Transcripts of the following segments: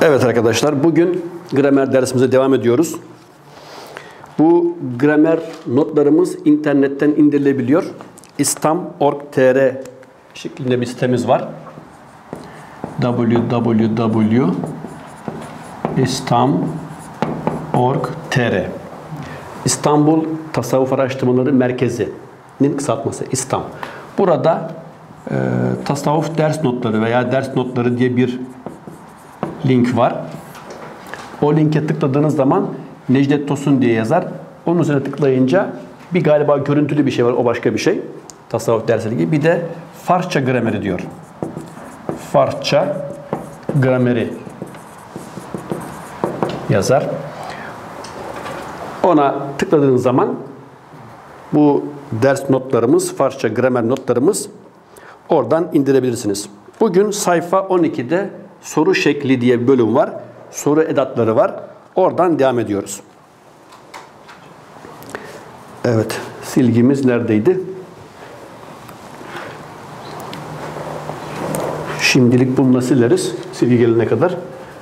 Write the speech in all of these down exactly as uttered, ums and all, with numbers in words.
Evet arkadaşlar, bugün gramer dersimize devam ediyoruz. Bu gramer notlarımız internetten indirilebiliyor. istam nokta org nokta tr şeklinde bir sitemiz var. w w w nokta istam nokta org nokta tr İstanbul Tasavvuf Araştırmaları Merkezi'nin kısaltması İSTAM. Burada e, tasavvuf ders notları veya ders notları diye bir link var. O linke tıkladığınız zaman Necdet Tosun diye yazar. Onun üzerine tıklayınca bir galiba görüntülü bir şey var. O başka bir şey. Tasavvuf dersleri gibi. Bir de Farsça grameri diyor. Farsça grameri yazar. Ona tıkladığınız zaman bu ders notlarımız, Farsça gramer notlarımız oradan indirebilirsiniz. Bugün sayfa on ikide soru şekli diye bir bölüm var. Soru edatları var. Oradan devam ediyoruz. Evet, silgimiz neredeydi? Şimdilik bununla sileriz. Silgi gelene kadar.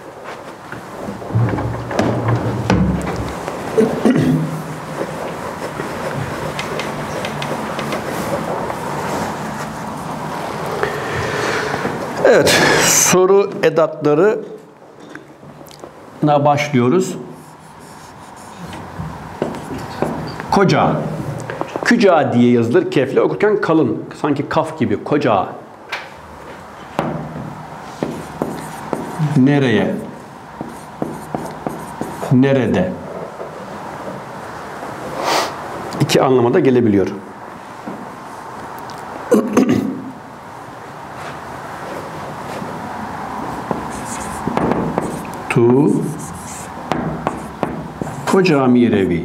Evet, soru edatlarına başlıyoruz. Koca. Küca diye yazılır. Kefle okurken kalın. Sanki kaf gibi. Koca. Nereye? Nerede? İki anlamada gelebiliyor. Tu Koca mirevi.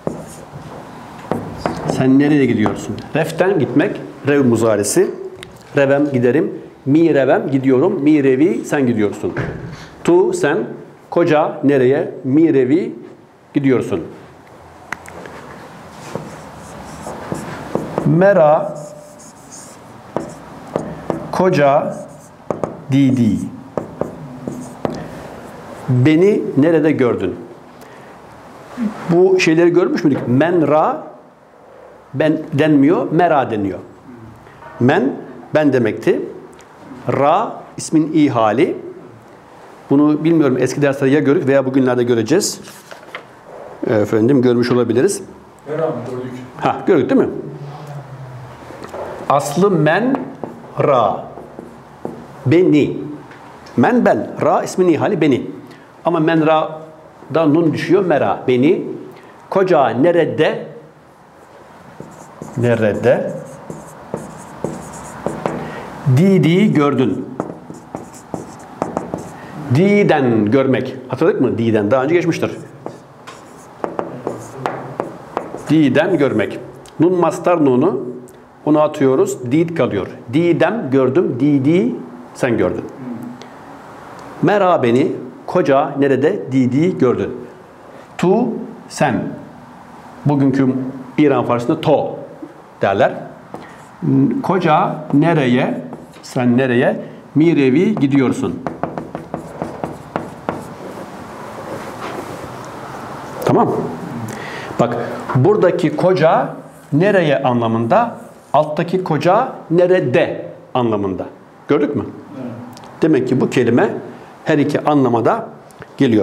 Sen nereye gidiyorsun? Reften gitmek. Rev muzaresi. Revem giderim. Mi revem gidiyorum. Mi revi sen gidiyorsun. Tu sen. Koca nereye? Mi revi gidiyorsun. Mera koca didi. Beni nerede gördün? Bu şeyleri görmüş müydük? Men ra ben denmiyor, mera deniyor. Men ben demekti. Ra ismin i hali. Bunu bilmiyorum, eski derslerde ya gördük veya bugünlerde göreceğiz. Efendim görmüş olabiliriz. Mera mı gördük? Ha, gördük değil mi? Aslı men ra. Beni. Men ben. Ra ismin i hali beni. Ama men ra'da nun düşüyor. Mera. Beni. Koca nerede? Nerede? Didi gördün. Diden görmek. Hatırladık mı? Diden. Daha önce geçmiştir. Diden görmek. Nun mastar nunu. Onu atıyoruz. Did kalıyor. Didem gördüm. Didi sen gördün. Mera beni. Koca nerede? Didi gördün. Tu sen. Bugünkü İran Farsında to derler. Koca nereye? Sen nereye? Mirevi gidiyorsun. Tamam. Bak buradaki koca nereye anlamında, alttaki koca nerede anlamında. Gördük mü? Evet. Demek ki bu kelime her iki anlamada geliyor.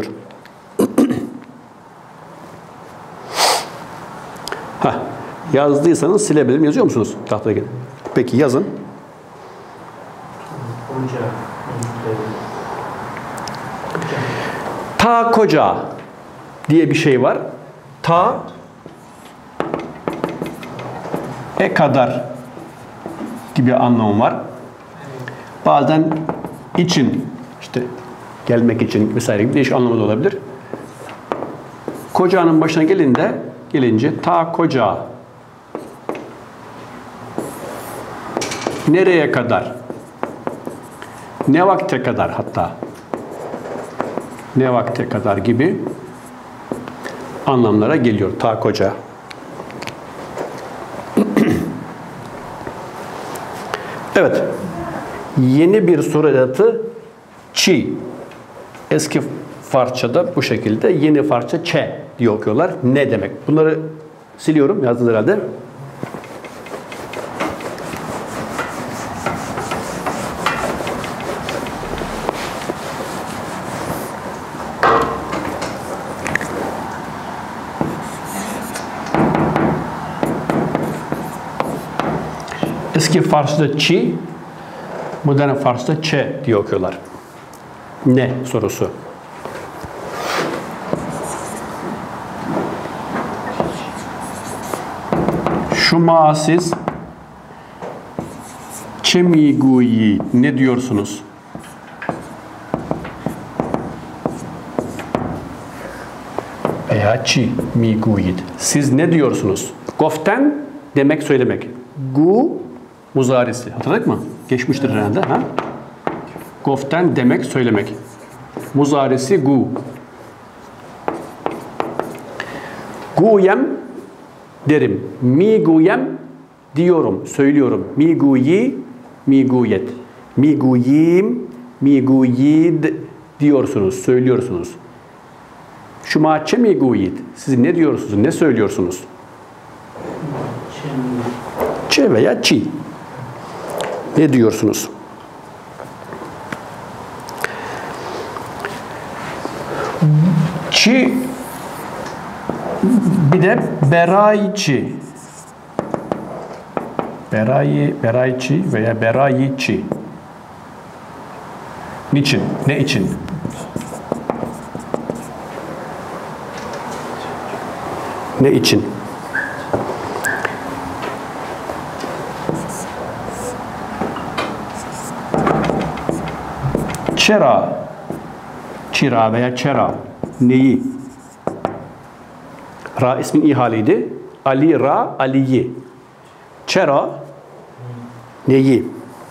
Heh, yazdıysanız silebilirim. Yazıyor musunuz tahtaya? Peki yazın. Ta koca diye bir şey var. Ta e kadar gibi anlamı var. Bazen için işte gelmek için vesaire gibi değişik anlamı da olabilir. Kocanın başına gelince gelince ta koca nereye kadar? Ne vakte kadar hatta? Ne vakte kadar gibi anlamlara geliyor ta koca. Evet. Yeni bir soru edatı çi. Eski Farsçada bu şekilde, yeni Farsça ç diye okuyorlar. Ne demek? Bunları siliyorum, yazdınız herhalde. Eski Farsçada çi, modern Farsçada ç diye okuyorlar. Ne sorusu. Şuma siz çemiguyi ne diyorsunuz? Veya çi miguyid. Siz ne diyorsunuz? Goften demek, söylemek. Gu muzarisi. Hatırladık mı? Geçmiştir herhalde. Ha? Goften demek, söylemek. Muzarisi gu. Guyem derim. Mi guyem diyorum, söylüyorum. Mi guyi, mi guyet. Mi guyim, mi guyid diyorsunuz, söylüyorsunuz. Şumaçe mi guyid. Siz ne diyorsunuz, ne söylüyorsunuz? Ç veya çi. Ne diyorsunuz? Çi bir de berayçi. Berayi, berayçi veya berayiçi. Niçin? Ne için? Ne için? Çera. Çira veya çera. Neyi? Ra ismin ihaliydi. Ali, Ra, Ali'yi. Çera neyi?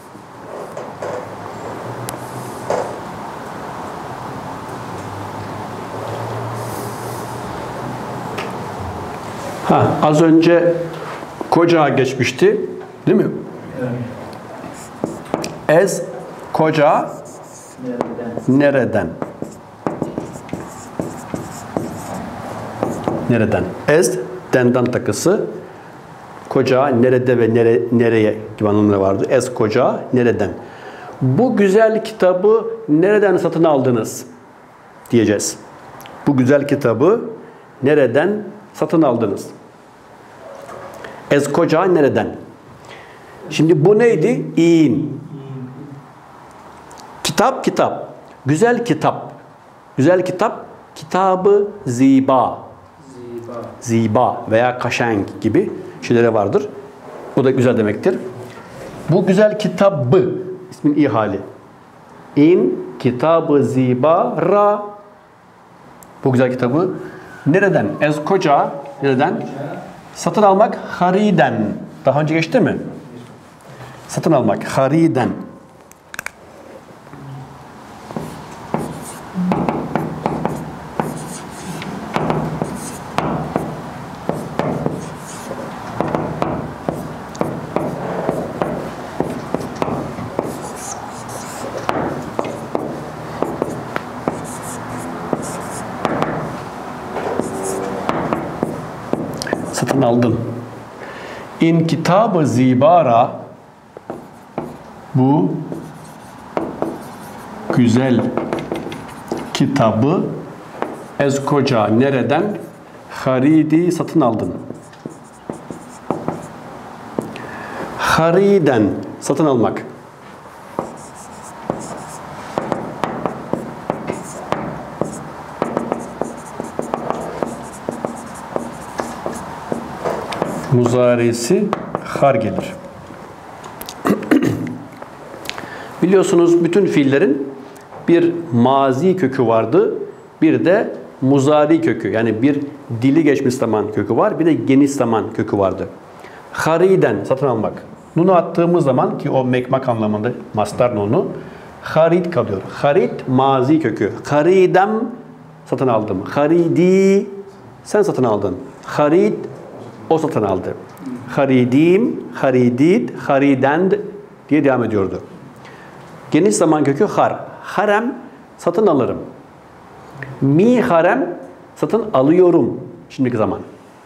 Ha, az önce koca geçmişti. Değil mi? Evet. Ez koca nereden? Nereden? Nereden? Ez dendan takısı. Koca nerede ve nere, nereye gibi anlamları vardı. Ez koca nereden? Bu güzel kitabı nereden satın aldınız? Diyeceğiz. Bu güzel kitabı nereden satın aldınız? Ez koca nereden? Şimdi bu neydi? İn. Kitap kitap. Güzel kitap. Güzel kitap. Kitabı ziba. Ziba. Ziba veya kaşeng gibi şeylere vardır. O da güzel demektir. Bu güzel kitabı ismin ihali. İn kitabı ziba ra. Bu güzel kitabı nereden? Ez koca nereden? Satın almak hariden. Daha önce geçti mi? Satın almak hariden. Satın aldım. İn kitabı zibara bu güzel kitabı ez koca nereden haridi satın aldın. Hariden satın almak. Muzarisi har gelir. Biliyorsunuz bütün fiillerin bir mazi kökü vardı. Bir de muzari kökü. Yani bir dili geçmiş zaman kökü var. Bir de geniş zaman kökü vardı. Hariden satın almak. Nunu attığımız zaman ki o mekmak anlamında mastar nunu harid kalıyor. Harid mazi kökü. Haridem satın aldım. Haridi sen satın aldın. Harid o satın aldı. Haridim, haridid, haridend diye devam ediyordu. Geniş zaman kökü har. Harem satın alırım. Mi harem satın alıyorum. Şimdiki zaman.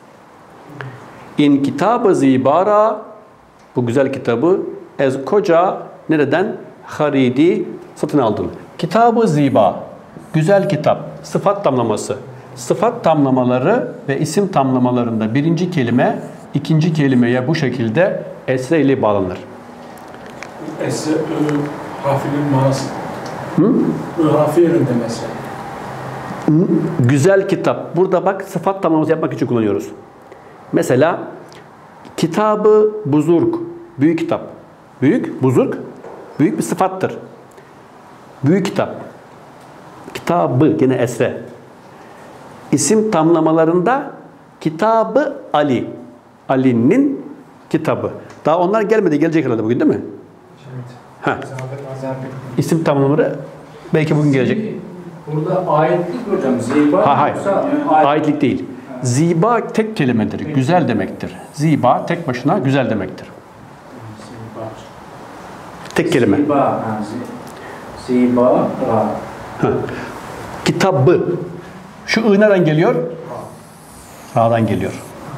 İn kitabı zibara bu güzel kitabı ez koca nereden? Haridi satın aldım. Kitabı ziba güzel kitap. Sıfat tamlaması. Sıfat tamlamaları ve isim tamlamalarında birinci kelime ikinci kelimeye bu şekilde esre ile bağlanır. Esre ı harfinin manası. Hı? I harfi yerinde mesela. Güzel kitap. Burada bak sıfat tamlaması yapmak için kullanıyoruz. Mesela kitabı buzurg. Büyük kitap. Büyük, buzurg. Büyük bir sıfattır. Büyük kitap. Kitabı gene esre. İsim tamlamalarında kitabı Ali. Ali'nin kitabı. Daha onlar gelmedi. Gelecek herhalde bugün değil mi? Evet. Ha. İsim tamlamaları belki bugün gelecek. Burada ayetlik mi hocam? Ziba Ha, hayır. yoksa Aitlik değil. Ziba tek kelimedir. Güzel demektir. Ziba tek başına güzel demektir. Ziba. Tek kelime. Ziba. Ha, zi- Ziba. Ra. Ha. Kitabı. Şu ı nereden geliyor? Ra'dan geliyor.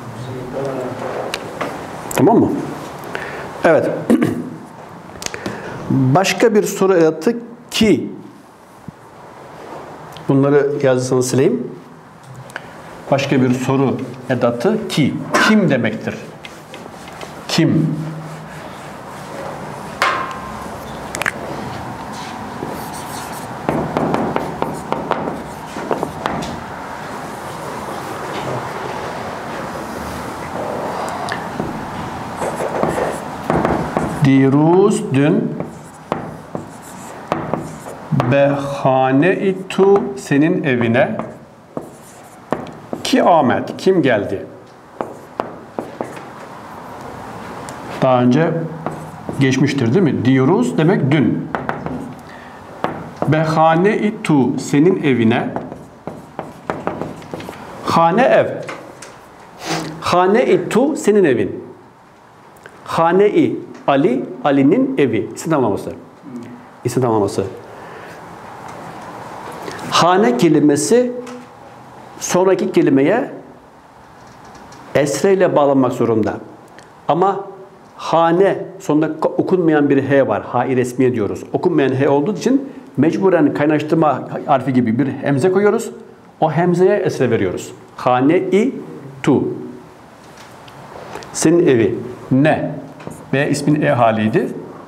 Tamam mı? Evet. Başka bir soru edatı ki. Bunları yazısını sileyim. Başka bir soru edatı ki. Kim demektir? Kim? Diruz dün behane itu senin evine ki Ahmet kim geldi? Daha önce geçmiştir değil mi? Diruz demek dün. Behane itu senin evine hane ev. Hane itu senin evin. Hane-i Ali, Ali'nin evi. İsim tamlaması. İsim tamlaması. Hane kelimesi sonraki kelimeye esreyle bağlanmak zorunda. Ama hane sonunda okunmayan bir H var. H-i resmiye diyoruz. Okunmayan H olduğu için mecburen kaynaştırma harfi gibi bir hemze koyuyoruz. O hemzeye esre veriyoruz. Hane-i tu. Senin evi. Ne? B ismin E haliydi.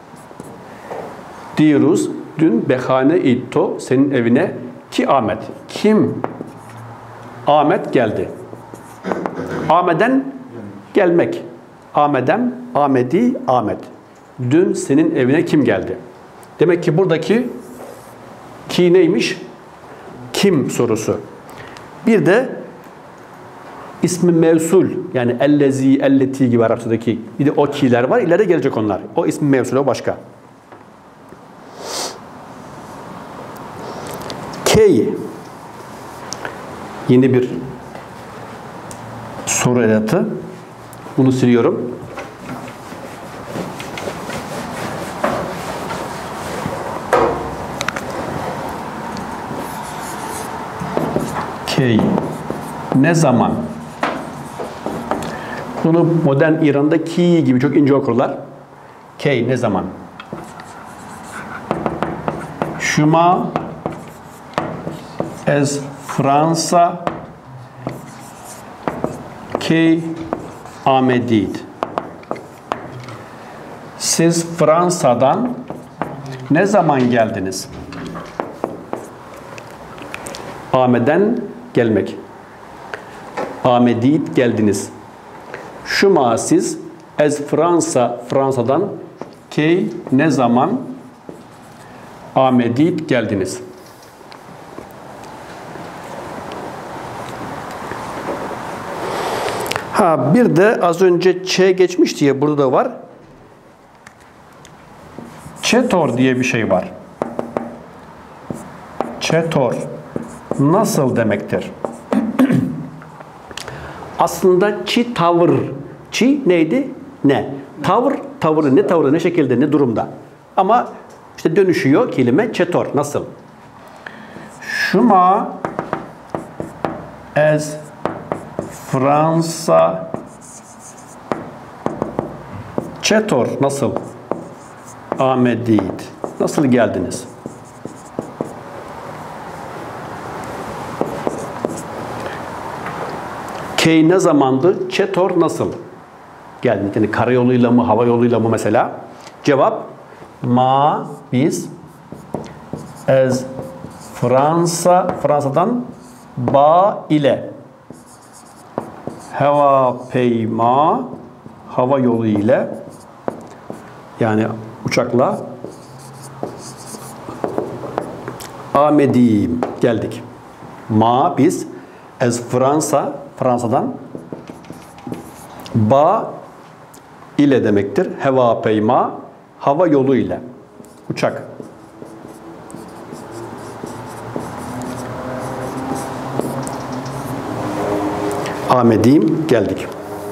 Diyoruz. Dün behane itto senin evine ki Ahmet. Kim? Ahmet geldi. Ahmet'den gelmek. Ahmet'em, Ahmedi, Ahmet. Dün senin evine kim geldi? Demek ki buradaki ki neymiş? Kim sorusu. Bir de İsmi mevsul yani ellezi, elleti gibi Arapçadaki bir de o ki'ler var. İleride gelecek onlar. O ismi mevsul o başka. Key yeni bir soru edatı. Bunu siliyorum. Key ne zaman? Bunu modern İran'da ki gibi çok ince okurlar. Key ne zaman? Şuma ez Fransa key amedid. Siz Fransa'dan ne zaman geldiniz? Ameden gelmek. Amedid geldiniz. Şuma siz ez Fransa Fransa'dan key ne zaman amedid geldiniz. Ha bir de az önce Ç geçmişti ya burada da var. Çetor diye bir şey var. Çetor nasıl demektir? Aslında çi tavır. Çi neydi? Ne? Tavır, tavırı ne tavrı, ne şekilde, ne durumda. Ama işte dönüşüyor kelime çetor. Nasıl? Şuma Ez Fransa Çetor nasıl? Ahmedid. Nasıl geldiniz? Key ne zamandı? Çetor nasıl? Geldiniz. Yani karayoluyla mı, hava yoluyla mı mesela? Cevap ma biz ez Fransa Fransa'dan ba ile hava peyma hava yolu ile yani uçakla Ahmedim geldik. Ma biz ez Fransa Fransa'dan ba ile demektir. Heva peyma hava yolu ile uçak. Ahmedim geldik.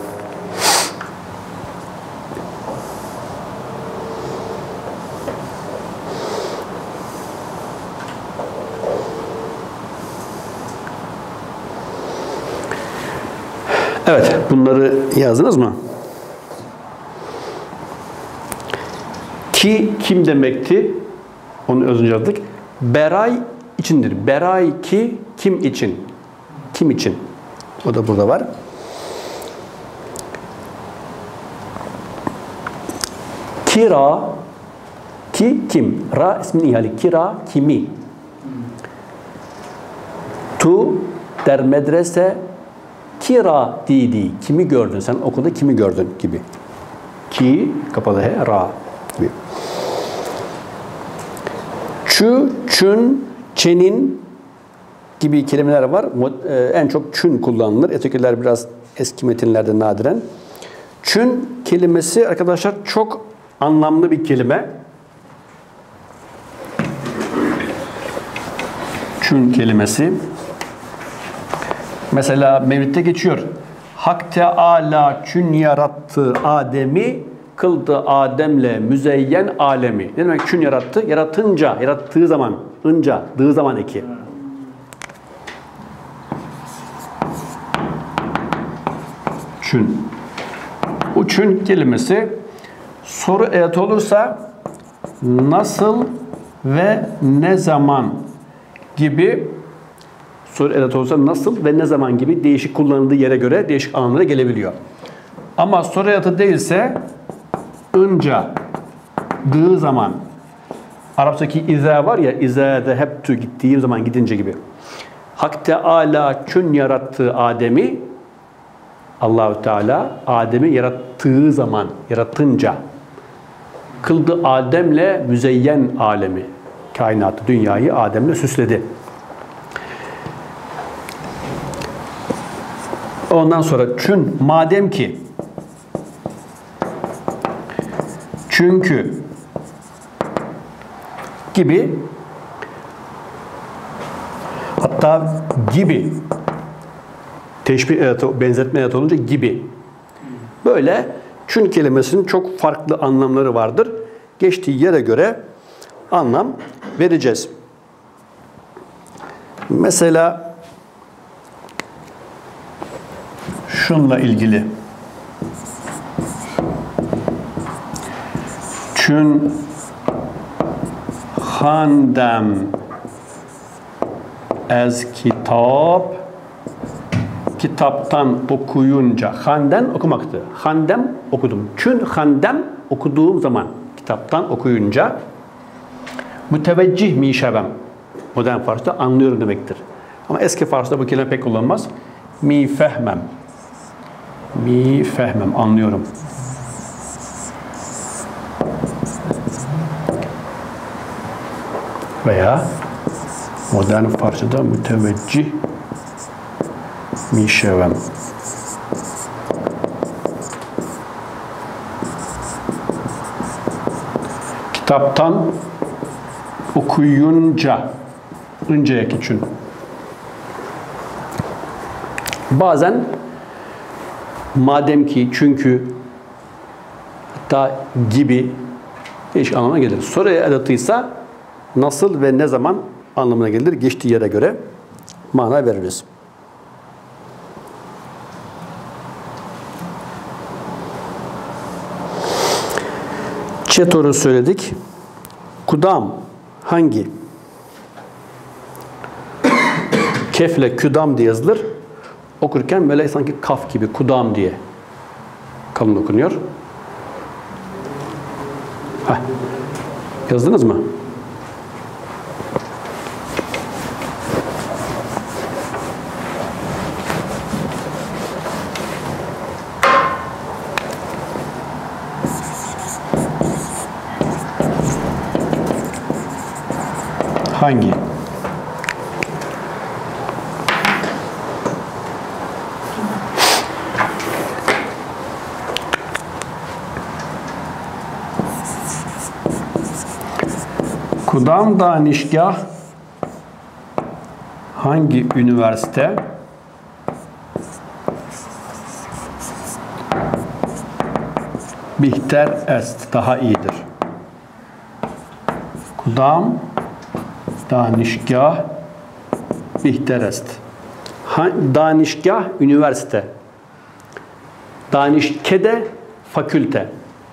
Evet, bunları yazdınız mı? Ki kim demekti? Onu az önce yazdık. Beray içindir. Beray ki kim için? Kim için? O da burada var. Kira ki kim? Ra ismin ihali. Kira kimi? Tu der medrese kira didi. Kimi gördün? Sen okulda kimi gördün gibi. Ki kapalı he ra gibi. Çü, çün, çenin gibi kelimeler var. En çok çün kullanılır. Ötekiler biraz eski metinlerde nadiren. Çün kelimesi arkadaşlar çok anlamlı bir kelime. Çün kelimesi. Mesela Mevlid'de geçiyor. Hak Teala çün yarattı Adem'i, kıldı Adem'le müzeyyen alemi. Ne demek çün yarattı? Yaratınca, yarattığı zaman, ınca, dığı zaman eki. Çün. Bu çün kelimesi soru eğer olursa nasıl ve ne zaman gibi soru edat olursa nasıl ve ne zaman gibi değişik kullanıldığı yere göre değişik anlamlara gelebiliyor. Ama soru edatı değilse önce, dığı zaman, Arapçadaki izâ var ya, izâ heptü gittiğim zaman gidince gibi. Hak Teala çün yarattığı Adem'i, Allahu Teala Adem'i yarattığı zaman, yaratınca kıldı Adem'le müzeyyen alemi, kainatı, dünyayı Adem'le süsledi. Ondan sonra çün madem ki, çünkü gibi, hatta gibi teşbih edatı, benzetme edatı olunca gibi. Böyle çün kelimesinin çok farklı anlamları vardır. Geçtiği yere göre anlam vereceğiz. Mesela şunla ilgili. Çün handem ez kitap, kitaptan okuyunca, handen okumaktı. Handem okudum. Çün handem okuduğum zaman, kitaptan okuyunca müteveccih mi şevem. Modern Fars'ta anlıyorum demektir. Ama eski Fars'ta bu kelime pek kullanılmaz. Mi fehmem. Mi fehmem, anlıyorum. Veya modern Farsça'da müteveccih mi şevem. Kitaptan okuyunca, önceye geçin. Bazen madem ki, çünkü, hatta gibi değişik anlamına gelir. Soruya edatıysa nasıl ve ne zaman anlamına gelir. Geçtiği yere göre mana veririz. Çetor'u söyledik. Kudam hangi? Kefle küdam diye yazılır. Okurken böyle sanki kaf gibi kudam diye kalın okunuyor. Heh. Yazdınız mı? Hangi? Kudam danişgah hangi üniversite? Bihter est, daha iyidir. Kudam danişgah bihter est. Danişgah üniversite. Danişkede fakülte.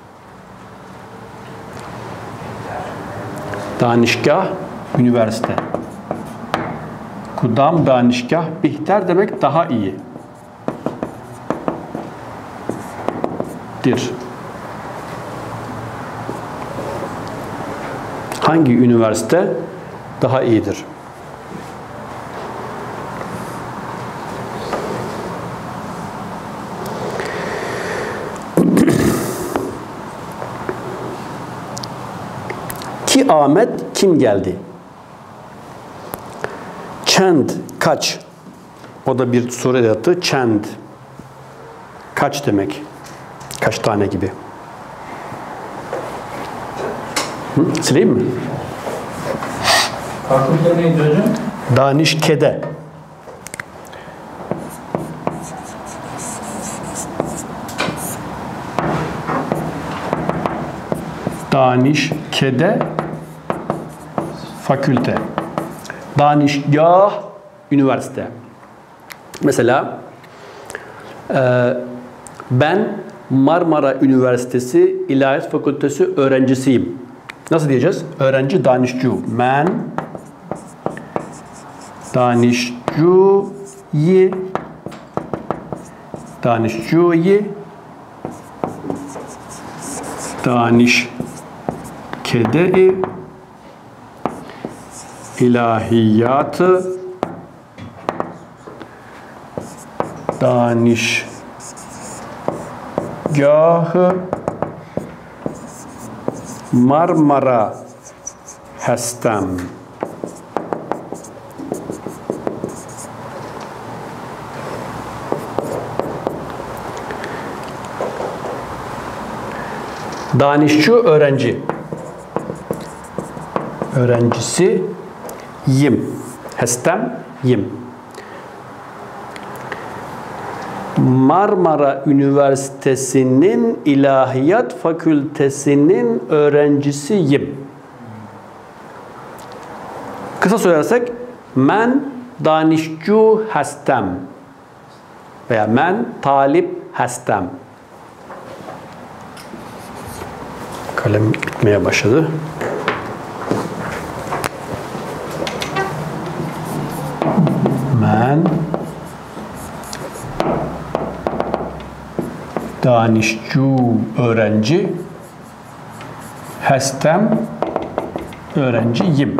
Danişgah üniversite. Kudam danişgah bihter demek daha iyi. Dir. Hangi üniversite daha iyidir? Ki Ahmet kim geldi? Çend kaç? O da bir soru edatı. Çend. Kaç demek? Kaç tane gibi? Hı? Sileyim mi? Fakülte neydi hocam? Danişkede. Danişkede fakülte. Danişgah üniversite. Mesela e, ben Marmara Üniversitesi İlahiyat Fakültesi öğrencisiyim. Nasıl diyeceğiz? Öğrenci danişcu. Ben danişcuyi danişcuyi danişkede ilahiyatı danişgahı Marmara hestem. Danişçu öğrenci. Öğrencisi yim. Hestem yim. Marmara Üniversitesi'nin İlahiyat Fakültesi'nin öğrencisiyim. Kısa söylersek men danişcu hestem veya men talip hestem. Kalem bitmeye başladı. Men danişcu öğrenci hestem öğrenciyim.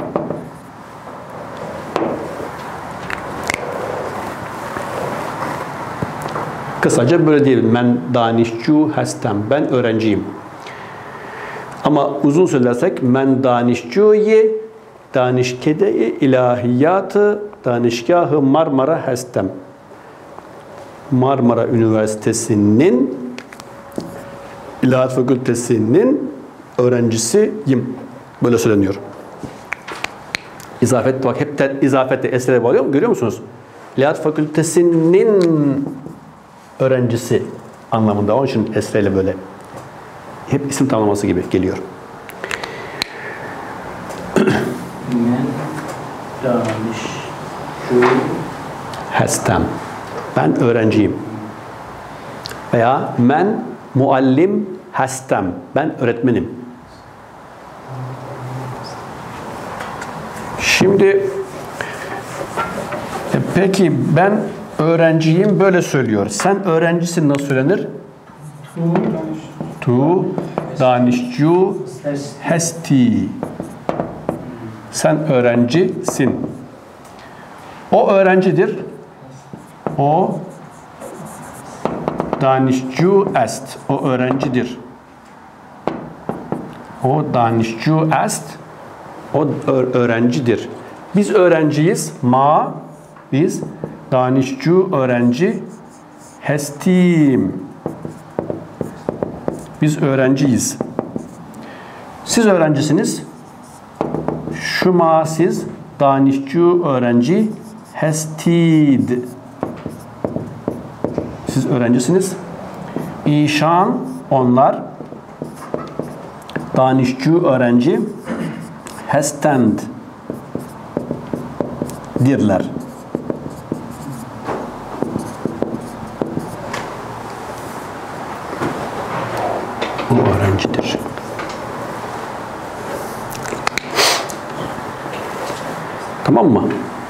Kısaca böyle diyelim. Men danişcu hestem. Ben öğrenciyim. Ama uzun söylersek men danişcuyi danişkede ilahiyatı danişgahı Marmara hestem. Marmara Üniversitesi'nin İlahiyat Fakültesi'nin öğrencisiyim. Böyle söyleniyor. İzafet, bak hep de, izafette esere bağlıyor mu? Görüyor musunuz? İlahiyat Fakültesi'nin öğrencisi anlamında. Onun için esreyle böyle hep isim tamlaması gibi geliyor. Men danişcu Hestem. Ben öğrenciyim. Veya men muallim hestem. Ben öğretmenim. Şimdi e, peki ben öğrenciyim böyle söylüyor. Sen öğrencisin nasıl söylenir? Tu danışcu hesti. Sen öğrencisin. O öğrencidir. O danışcu est. O öğrencidir. O danışcu est. O öğrencidir. Biz öğrenciyiz. Ma biz danışcu öğrenci hestim. Biz öğrenciyiz. Siz öğrencisiniz. Şuma siz danışcu öğrenci hestid. Siz öğrencisiniz. İşan onlar danışcu öğrenci hestend dirler. O öğrencidir. Tamam mı?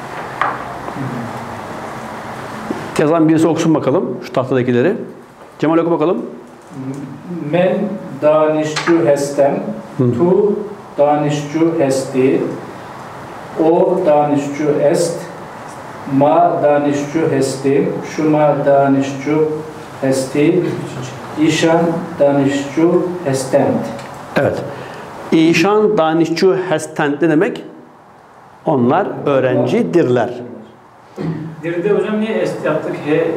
Yazan birisi okusun bakalım şu tahtadakileri. Cemal oku bakalım. Men danışcu hestem, tu danışcu hesti, o danışcu est, ma danışcu hestim, şuma danışcu hesti, işan danışcu hestent. Evet. İşan danışcu hestent ne demek? Onlar öğrencidirler. Dirde hocam niye est yaptık? He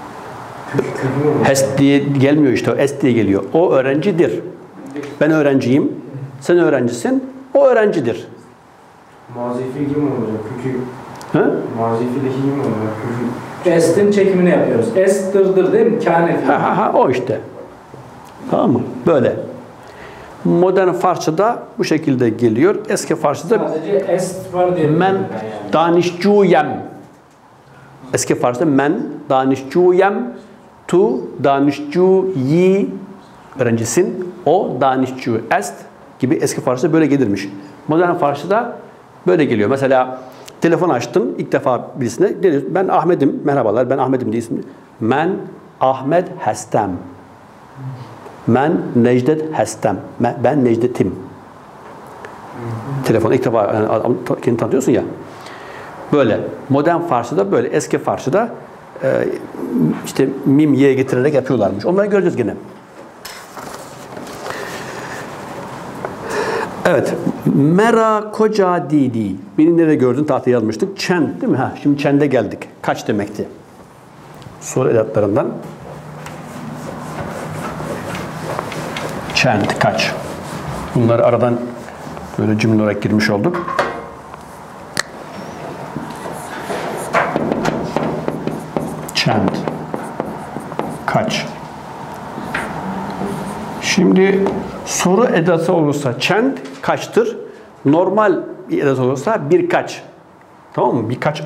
Hest diye gelmiyor işte. Est diye geliyor. O öğrencidir. Ben öğrenciyim. Sen öğrencisin. O öğrencidir. Mazifi gibi mi olacak? Kökü. He? Mazifideki gibi mi olacak? Kökü. Est'in çekimini yapıyoruz. Est dırdır değil mi? Kâne. Ha ha ha o işte. Tamam mı? Böyle. Modern Farsça'da bu şekilde geliyor. Eski Farsça'da Sadece est var diye. men danışcuyem. Eski Farsça'da men danışcuyem, tu danışcuyi öğrencisin, o danışcu est gibi eski Farsça'da böyle gelirmiş. Modern Farsça'da böyle geliyor. Mesela telefon açtın ilk defa birisine diyorsun, ben Ahmet'im, merhabalar ben Ahmet'im diye isim. Men Ahmet hestem. Men Necdet hestem. Ben Necdet'im. Telefon ilk defa yani, kendini tanıtıyorsun ya. Böyle. Modern Farsça'da böyle. Eski Farsça'da e, işte mim ye getirerek yapıyorlarmış. Onları göreceğiz gene. Evet. Mera koca didi. Beni nerede gördün? Tahtaya yazmıştık. Çend değil mi? Ha, şimdi çende geldik. Kaç demekti? Soru edatlarından. Çend kaç? Bunları aradan böyle cümle olarak girmiş olduk. Çend kaç? Şimdi soru edası olursa çend kaçtır? Normal bir edat olursa birkaç. Tamam mı? Birkaç.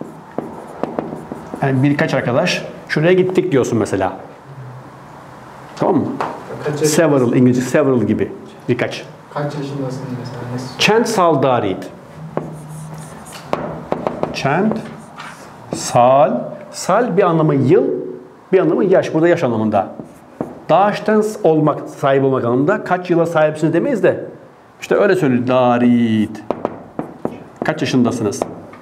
Yani birkaç arkadaş şuraya gittik diyorsun mesela. Tamam mı? Several, İngilizce several gibi. Birkaç. Kaç yaşındasın mesela? Çend sal darit. Çend sal. Sal bir anlamı yıl, bir anlamı yaş. Burada yaş anlamında. Dağıştan olmak, sahip olmak anlamında kaç yıla sahipsiniz demeyiz de işte öyle söylüyor. Darit. Kaç yaşındasınız?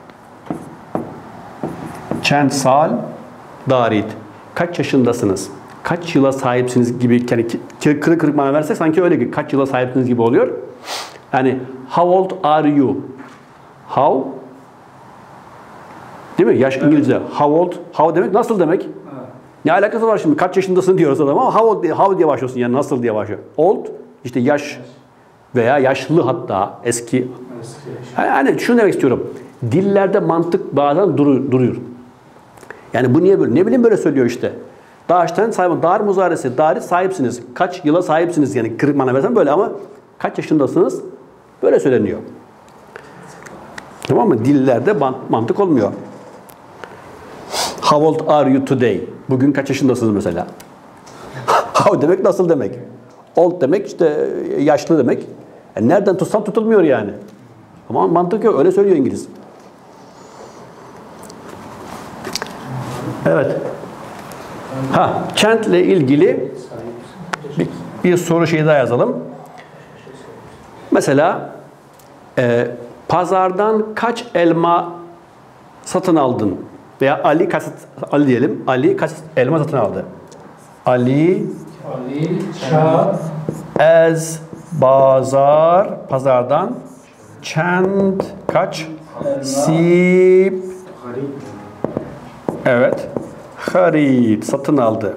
Çend sal darit. Kaç yaşındasınız? Kaç yıla sahipsiniz gibi yani kırık kırık mana versek sanki öyle ki kaç yıla sahipsiniz gibi oluyor. Yani how old are you? How? Değil mi? Yaş İngilizce. How old? How demek nasıl demek? Ne alakası var şimdi? Kaç yaşındasın diyoruz adama ama how old diye, how diye başlıyorsun yani nasıl diye başlıyor. Old işte yaş veya yaşlı hatta eski. Yani şunu demek istiyorum. Dillerde mantık bazen durur, duruyor. Yani bu niye böyle? Ne bileyim böyle söylüyor işte. Dağıştan sahip, dar muzaresi, dari sahipsiniz. Kaç yıla sahipsiniz yani kırık mana versen böyle ama kaç yaşındasınız? Böyle söyleniyor. Tamam mı? Dillerde mantık olmuyor. How old are you today? Bugün kaç yaşındasınız mesela? How demek nasıl demek? Old demek işte yaşlı demek. E nereden tutsan tutulmuyor yani. Ama mantık yok. Öyle söylüyor İngiliz. Evet. Ha, chant ile ilgili bir, bir soru şeyi daha yazalım. Mesela e, pazardan kaç elma satın aldın? Veya Ali kaç Ali diyelim. Ali kaç elma satın aldı? Ali Ali Çağ az bazar pazardan chant kaç sip evet harit satın aldı.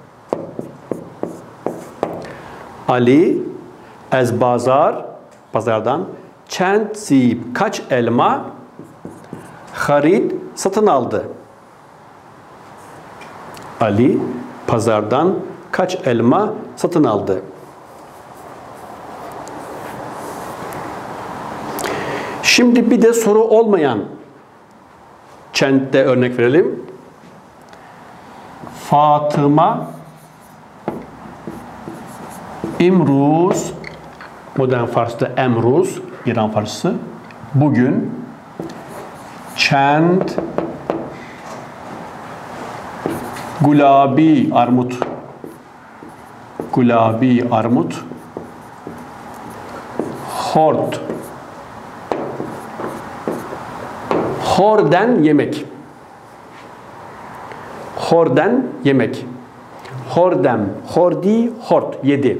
Ali az bazar pazardan chant sip kaç elma harit satın aldı. Ali pazardan kaç elma satın aldı? Şimdi bir de soru olmayan chant'te örnek verelim. Fatıma İmruz, modern Fars'ta Emruz, İran Farsçası, bugün chant gulabi armut gulabi armut hort horden yemek horden yemek hordem hordi hort yedi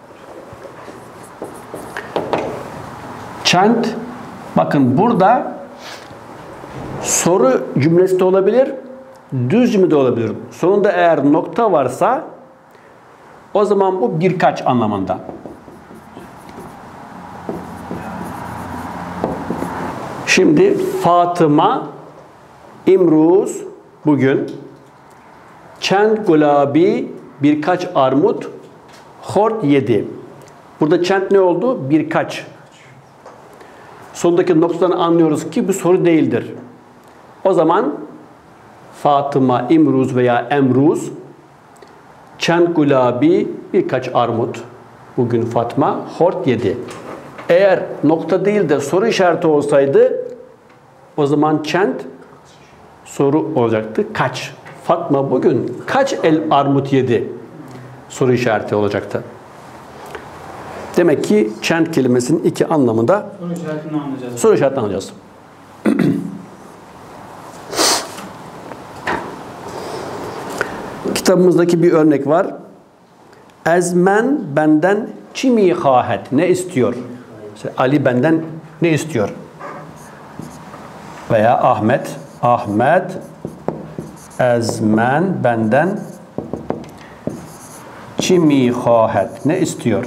chant bakın burada soru cümlesi de olabilir düz cümle de olabilir. Sonunda eğer nokta varsa o zaman bu birkaç anlamında. Şimdi Fatıma İmruz bugün çend gulabi birkaç armut hort yedi. Burada çend ne oldu? Birkaç. Sondaki noktadan anlıyoruz ki bu soru değildir. O zaman Fatıma İmruz veya Emruz çend gulabi birkaç armut bugün Fatma hort yedi. Eğer nokta değil de soru işareti olsaydı o zaman çend soru olacaktı. Kaç? Fatma bugün kaç el armut yedi? Soru işareti olacaktı. Demek ki çend kelimesinin iki anlamında Soru işaretini anlayacağız. soru işaretini anlayacağız. Kitabımızdaki bir örnek var. Ezmen benden çimi hahet ne istiyor? İşte Ali benden ne istiyor? Veya Ahmet Ahmet ezmen benden çimi hahet ne istiyor?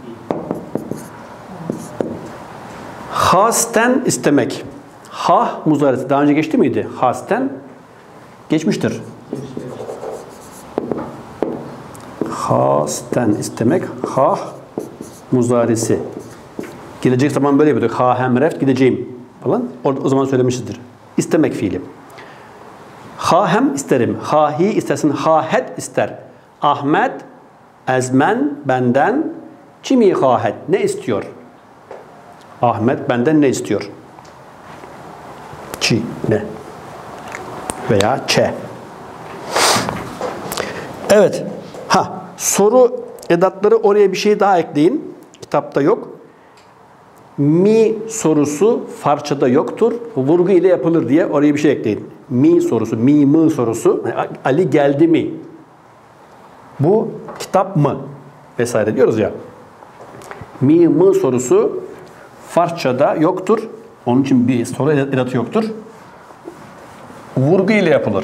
Hasten istemek. Ha muzaresi daha önce geçti miydi? Hasten geçmiştir. Hasten istemek. Ha muzaresi. Gelecek zaman böyle yapıyorduk. Ha hem reft gideceğim falan. O, o zaman söylemişizdir. İstemek fiili. Ha hem isterim. Ha hi istersin. Ha het ister. Ahmet ezmen benden çimi hahet ne istiyor? Ahmet benden ne istiyor? Çi ne? Veya çe. Evet. Ha soru edatları oraya bir şey daha ekleyin. Kitapta yok. Mi sorusu Farsçada yoktur. Vurgu ile yapılır diye oraya bir şey ekleyin. Mi sorusu, mi mı sorusu. Ali geldi mi? Bu kitap mı? Vesaire diyoruz ya. Mi mı sorusu Farsçada yoktur. Onun için bir soru edatı yoktur. Vurgu ile yapılır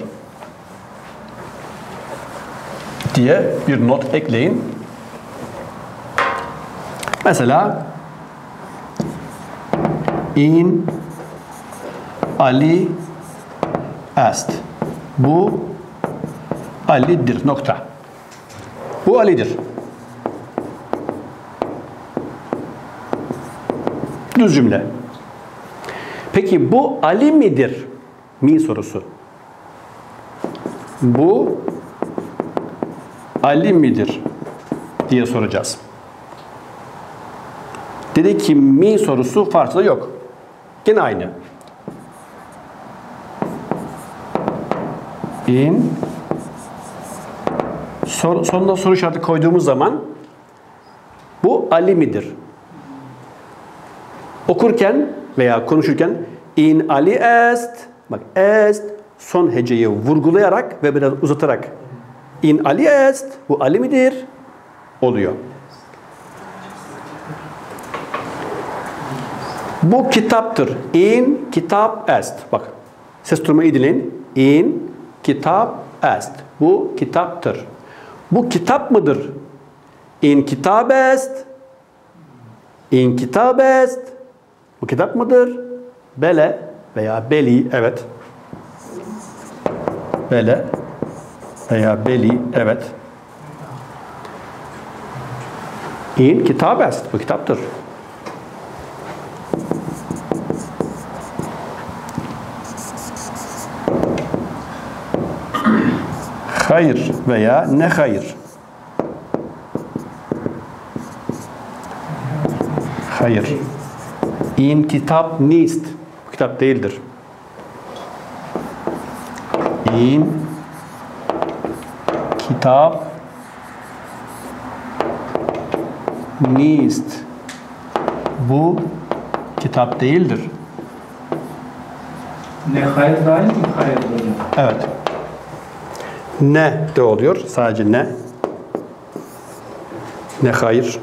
diye bir not ekleyin. Mesela in Ali est. Bu Ali'dir. Nokta. Bu Ali'dir. Düz cümle. Peki bu Ali midir? Mi sorusu. Bu Ali midir? Diye soracağız. Dedi ki mi sorusu Farsçada yok. Gene aynı. İn. Son, sonuna soru işareti koyduğumuz zaman bu Ali midir? Okurken veya konuşurken in Ali est. Bak est son heceyi vurgulayarak ve biraz uzatarak in Ali est. Bu Ali midir? Oluyor. Bu kitaptır. In kitap est. Bak ses durumu iyi dinleyin. In kitap est. Bu kitaptır. Bu kitap mıdır? In kitab est. In kitab est. Bu kitap mıdır? Bele veya beli, evet. Bele veya beli, evet. In kitab est. Bu kitaptır. Hayır veya ne hayır? Hayır. In kitap nist. Bu kitap değildir. In kitap nist. Bu kitap değildir. Ne hayır da aynı mı hayır hocam? Evet. Ne de oluyor. Sadece ne. Ne hayır.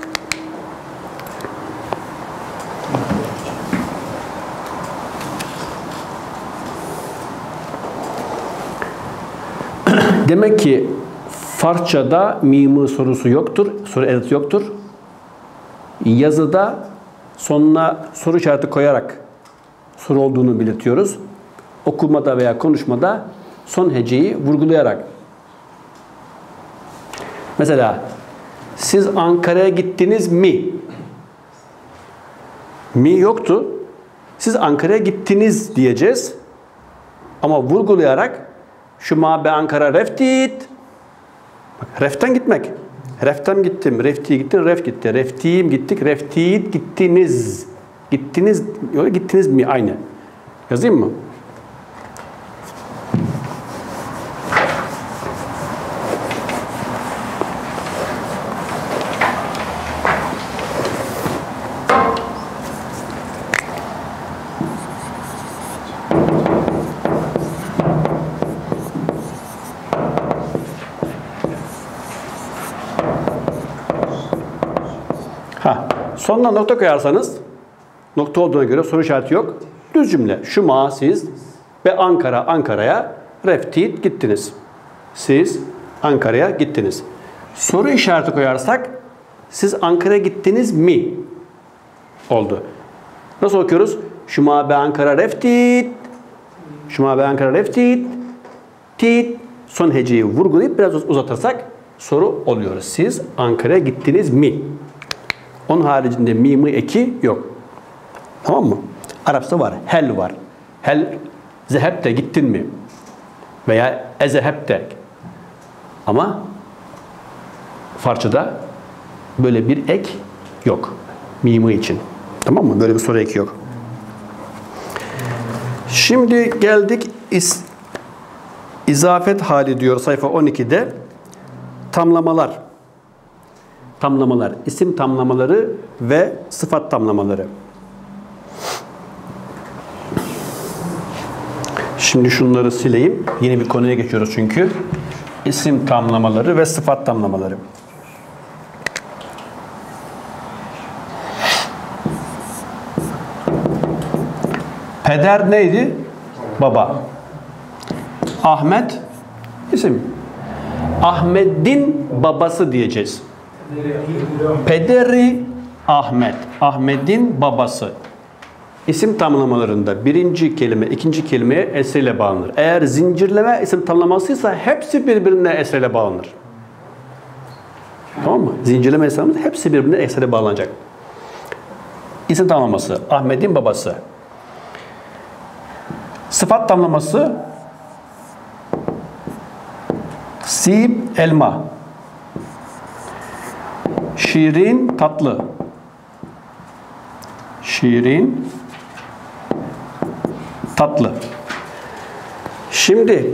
Demek ki Farsçada mimi sorusu yoktur. Soru edeti yoktur. Yazıda sonuna soru işareti koyarak soru olduğunu belirtiyoruz. Okumada veya konuşmada son heceyi vurgulayarak. Mesela siz Ankara'ya gittiniz mi? Mi yoktu. Siz Ankara'ya gittiniz diyeceğiz. Ama vurgulayarak şu ma be Ankara reftit. Bak, reften gitmek. Reften gittim, refti gittim, ref gitti. Reftiyim gittik, reftit gittiniz. Gittiniz, öyle gittiniz mi? Aynı. Yazayım mı? Ha, sonuna nokta koyarsanız, nokta olduğuna göre soru işareti yok. Düz cümle. Şu ma siz ve Ankara Ankara'ya reftit gittiniz. Siz Ankara'ya gittiniz. Soru işareti koyarsak siz Ankara'ya gittiniz mi? Oldu. Nasıl okuyoruz? Şu ma be Ankara reftit. Şu ma be Ankara reftit. Tit. Son heceyi vurgulayıp biraz uzatırsak soru oluyor. Siz Ankara'ya gittiniz mi? Onun haricinde mimi eki yok. Tamam mı? Arapçada var. Hel var. Hel zehebte gittin mi? Veya ezehebte. Ama Farsçada böyle bir ek yok. Mimi için. Tamam mı? Böyle bir soru eki yok. Şimdi geldik is, izafet hali diyor sayfa on ikide. Tamlamalar. Tamlamalar. İsim tamlamaları ve sıfat tamlamaları. Şimdi şunları sileyim. Yeni bir konuya geçiyoruz çünkü. İsim tamlamaları ve sıfat tamlamaları. Peder neydi? Baba. Ahmet isim. Ahmet'in babası diyeceğiz. Pederi Ahmet. Ahmet'in babası. İsim tamlamalarında birinci kelime, ikinci kelimeye esreyle bağlanır. Eğer zincirleme isim tamlamasıysa hepsi birbirine esreyle bağlanır. Tamam mı? Zincirleme isimlerimiz hepsi birbirine esreyle bağlanacak. İsim tamlaması Ahmet'in babası. Sıfat tamlaması sip elma. Şirin tatlı. Şirin Tatlı. Şimdi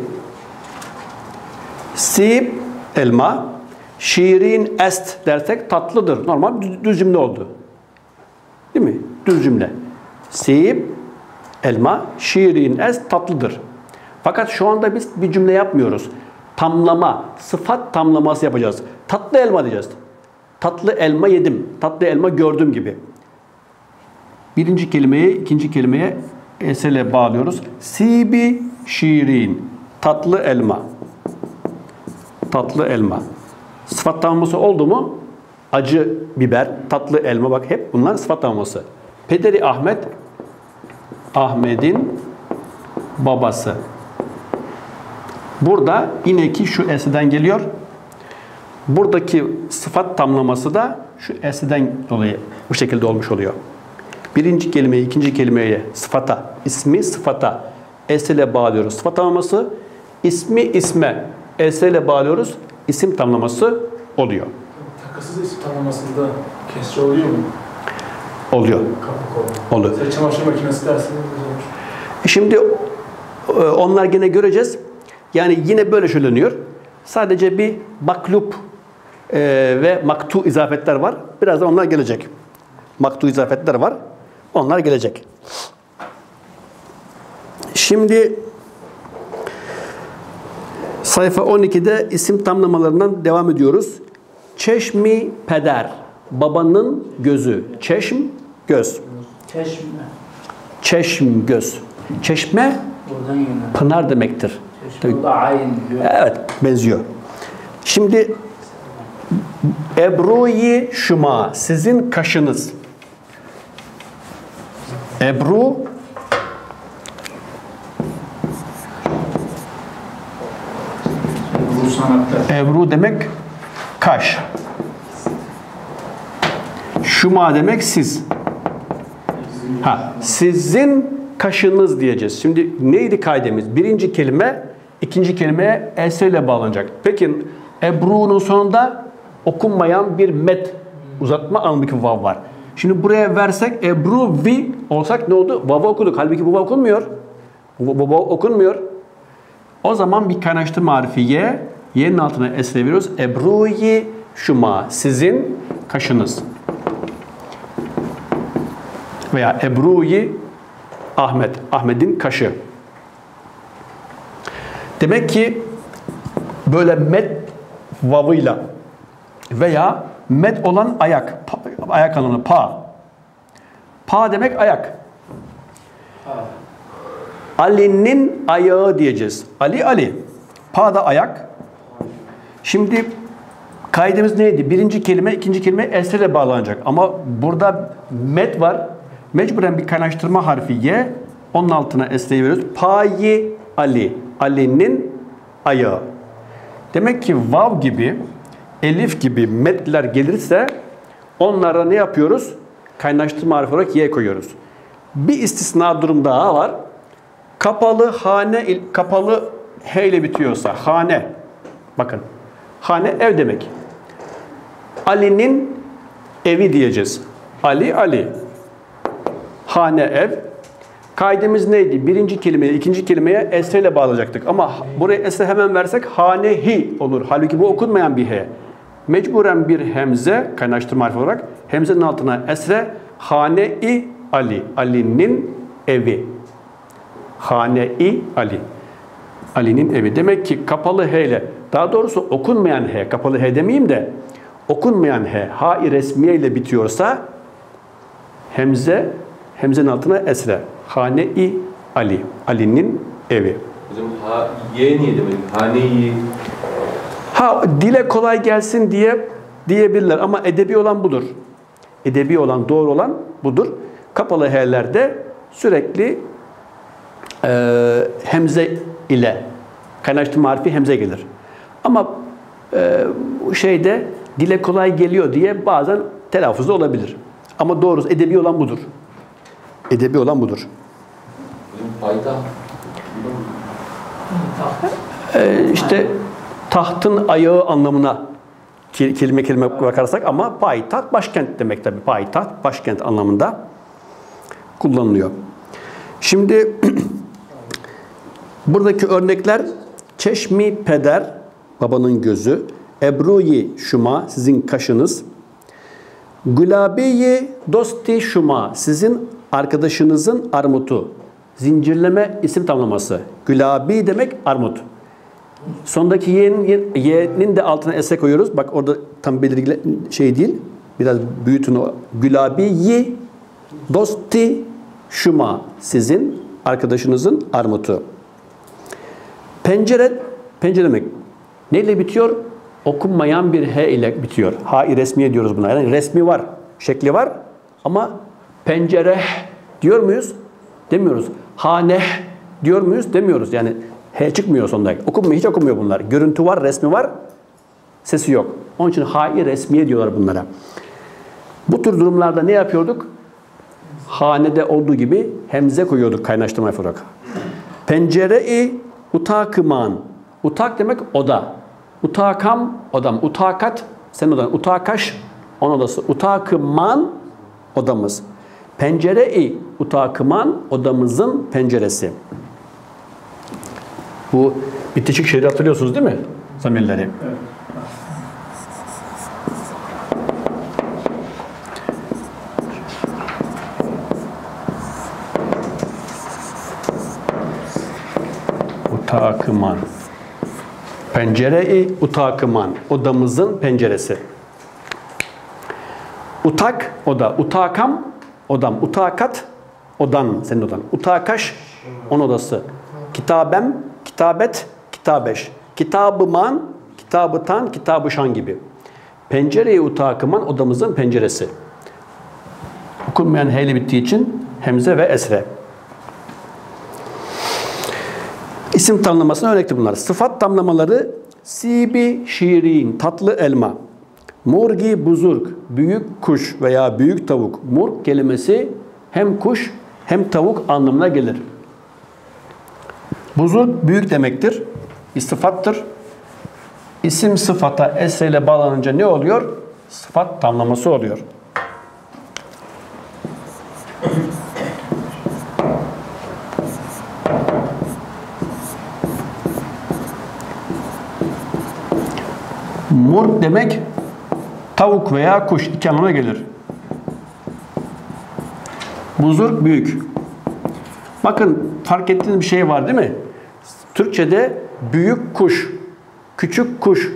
sib elma, şirin est dersek tatlıdır. Normal düz cümle oldu. Değil mi? Düz cümle. Sib elma, şirin est tatlıdır. Fakat şu anda biz bir cümle yapmıyoruz. Tamlama, sıfat tamlaması yapacağız. Tatlı elma diyeceğiz. Tatlı elma yedim, tatlı elma gördüm gibi. Birinci kelimeyi ikinci kelimeye esele bağlıyoruz. Sibi şirin, tatlı elma. Tatlı elma. Sıfat tamlaması oldu mu? Acı biber, tatlı elma, bak hep bunlar sıfat tamlaması. Pederi Ahmet, Ahmet'in babası. Burada yine ki şu eseden geliyor. Buradaki sıfat tamlaması da şu eseden dolayı bu şekilde olmuş oluyor. Birinci kelimeyi ikinci kelimeye sıfata, ismi sıfata, esele bağlıyoruz. Sıfat tamlaması, ismi isme, esele bağlıyoruz. İsim tamlaması oluyor. Takısız isim tanımlamasında kesri oluyor mu? Oluyor. Kapı Oluyor. kolu. Çamaşır makinesi dersinde olur. Şimdi onlar gene göreceğiz. Yani yine böyle söyleniyor. Sadece bir maklub e, ve maktu izafetler var. Birazdan onlar gelecek. Maktu izafetler var. Onlar gelecek. Şimdi sayfa on ikide isim tamlamalarından devam ediyoruz. Çeşmi peder. Babanın gözü. Çeşm, göz. Çeşme. Çeşm, göz. Çeşme, Buradan yine. pınar demektir. Çeşme. O da ayin diyor. Evet, benziyor. Şimdi Ebru'yi şuma, sizin kaşınız. Ebru Bu sanatta. Ebru demek kaş. Şuma demek siz. Ha, sizin kaşınız diyeceğiz. Şimdi neydi kaidemiz? Birinci kelime ikinci kelimeye es ile bağlanacak. Peki Ebru'nun sonunda okunmayan bir met uzatma anlamındaki vav var. Şimdi buraya versek Ebru vi olsak ne oldu? Vav'ı okuduk. Halbuki bu vav okunmuyor. Bu, bu vav okunmuyor. O zaman bir kaynaştırma harfi ye. Y'nin altına esre veriyoruz. Ebru'yi şuma. Sizin kaşınız. Veya Ebru'yi Ahmet. Ahmet'in kaşı. Demek ki böyle met vavıyla veya met olan ayak. Pa, ayak anlamı pa. Pa demek ayak. Ha. Ali'nin ayağı diyeceğiz. Ali Ali. Pa da ayak. Şimdi kaidemiz neydi? Birinci kelime, ikinci kelime esre bağlanacak. Ama burada met var. Mecburen bir kaynaştırma harfi ye. Onun altına esreyi veriyoruz. Payi Ali. Ali'nin ayağı. Demek ki vav gibi, elif gibi metler gelirse onlara ne yapıyoruz? Kaynaştırma harfi olarak ye koyuyoruz. Bir istisna durum daha var. Kapalı hane, kapalı he ile bitiyorsa hane. Bakın. Hane ev demek. Ali'nin evi diyeceğiz. Ali Ali. Hane ev. Kaidemiz neydi? Birinci kelimeye, ikinci kelimeye esre ile bağlayacaktık. Ama buraya esre hemen versek hanehi olur. Halbuki bu okunmayan bir he. Mecburen bir hemze, kaynaştırma harfi olarak hemzenin altına esre hane-i Ali. Ali'nin evi. Hane-i Ali. Ali'nin evi. Demek ki kapalı he ile, daha doğrusu okunmayan he, kapalı he demeyeyim de okunmayan he, ha-i resmiye ile bitiyorsa hemze, hemzenin altına esre. Hane-i Ali. Ali'nin evi. Hocam ha, ye niye demek? Haneyi. Ha, dile kolay gelsin diye diyebilirler ama edebi olan budur. Edebi olan, doğru olan budur. Kapalı he'lerde sürekli e, hemze ile kaynaştırma harfi hemze gelir. Ama e, şeyde dile kolay geliyor diye bazen telaffuzda olabilir. Ama doğrusu edebi olan budur. Edebi olan budur. Hocam fayda. E, işte tahtın ayağı anlamına kelime kelime bakarsak ama payitaht başkent demek tabii. Payitaht başkent anlamında kullanılıyor. Şimdi Buradaki örnekler çeşmi peder, babanın gözü, ebruyi şuma, sizin kaşınız, gulabiyi dosti şuma, sizin arkadaşınızın armutu. Zincirleme isim tamlaması. Gülabi demek armut. Sondaki y'nin, y'nin de altına ese koyuyoruz. Bak orada tam belirgili şey değil. Biraz büyütün o. Gülabiyi dosti şuma, sizin arkadaşınızın armutu. Pencere, pencere demek. Neyle bitiyor? Okunmayan bir H ile bitiyor. Ha-i resmiye diyoruz buna. Yani resmi var, şekli var ama pencere diyor muyuz? Demiyoruz. Hane diyor muyuz? Demiyoruz. Yani H çıkmıyor sonunda. Okunmuyor, hiç okunmuyor bunlar. Görüntü var, resmi var, sesi yok. Onun için ha-i resmiye diyorlar bunlara. Bu tür durumlarda ne yapıyorduk? Hanede olduğu gibi hemze koyuyorduk kaynaştırma yaparak. Pencere-i utakıman. Utak demek oda. Utakam odam. Utakat senin odan. Utakaş onun odası. Utakıman odamız. Pencere-i utakıman odamızın penceresi. Bu bitişik şehri hatırlıyorsunuz değil mi? Zamirleri. Evet. Utakıman. Pencere-i utakıman. Odamızın penceresi. Utak, oda. Utakam, odam. Utakat, odan, senin odan. Utakaş, onun odası. Kitabem, kitabet, kitabeş. Kitabıman, kitabıtan, kitabışan gibi. Pencere-i utakıman odamızın penceresi. Okunmayan H ile bittiği için hemze ve esre. İsim tamlamasına örnektir bunlar. Sıfat tamlamaları sibi şirin, tatlı elma. Murgi buzurg, büyük kuş veya büyük tavuk. Murg kelimesi hem kuş hem tavuk anlamına gelir. Buzurg büyük demektir. Bir sıfattır. İsim sıfata esre ile bağlanınca ne oluyor? Sıfat tamlaması oluyor. Murg demek tavuk veya kuş, iki anlamına gelir. Buzurg büyük. Bakın fark ettiğiniz bir şey var değil mi? Türkçe'de büyük kuş, küçük kuş,